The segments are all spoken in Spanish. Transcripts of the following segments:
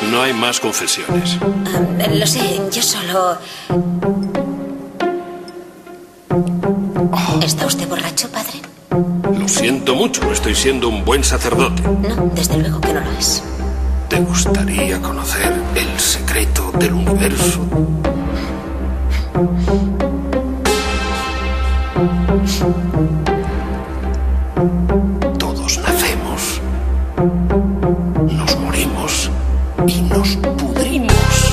No hay más confesiones. Lo sé, yo solo... ¿Está usted borracho, padre? Lo siento mucho, no estoy siendo un buen sacerdote. No, desde luego que no lo es. ¿Te gustaría conocer el secreto del universo? Todos nacemos, nos morimos y nos pudrimos.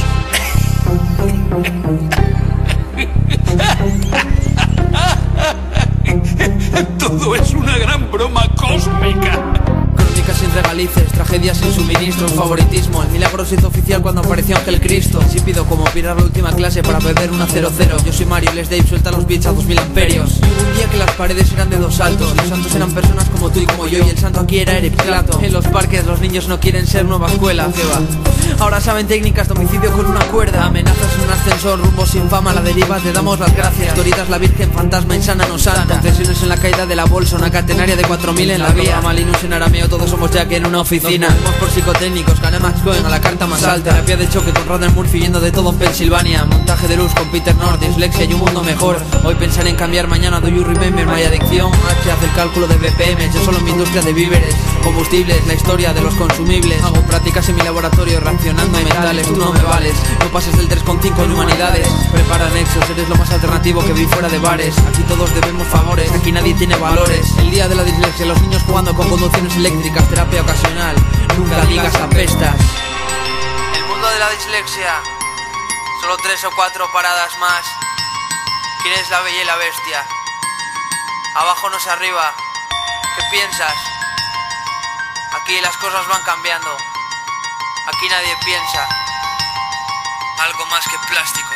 Todo es una gran broma cósmica. Crónicas sin regalices, tragedias sin suministros, favoritismo. El milagro se hizo oficial cuando apareció Ángel Cristo. Insípido como pirar la última clase para beber una 00. Yo soy Mario, les Dave, suelta los beats a 2000 amperios. Y hubo un día que las paredes eran de 2 saltos. Los santos eran personas como tú y como yo, y el santo aquí era Eric Clapton. En los parques los niños no quieren ser nueva escuela, ¿qué va? Ahora saben técnicas de homicidio con una cuerda. Amenazas en un ascensor, rumbo sin fama, a la deriva, te damos las gracias. Historitas la virgen, fantasma, insana, no santa. Concesiones en la caída de la bolsa, una catenaria de 4000 en la vía. Malinus en arameo, todos somos Jack en una oficina. Nos movemos por psicotécnicos, gana Max Cohen a la carta más alta. Terapia de choque con Rodney Murphy yendo de todo en Pensilvania. Montaje de luz con Peter North, dislexia y un mundo mejor. Hoy pensar en cambiar, mañana do you remember my adicción. H hace el cálculo de BPM, yo solo en mi industria de víveres. Combustibles, la historia de los consumibles. Hago prácticas en mi laboratorio reaccionando a metales. Tú no me vales, no pases del 3,5 en humanidades. Prepara nexos, eres lo más alternativo que vi fuera de bares. Aquí todos debemos favores, aquí nadie tiene valores. El día de la dislexia, los niños jugando con conducciones eléctricas, terapia ocasional. Nunca digas apestas. El mundo de la dislexia, solo 3 o 4 paradas más. ¿Quién es la bella y la bestia? Abajo no es arriba. ¿Qué piensas? Aquí las cosas van cambiando. Aquí nadie piensa. Algo más que plástico.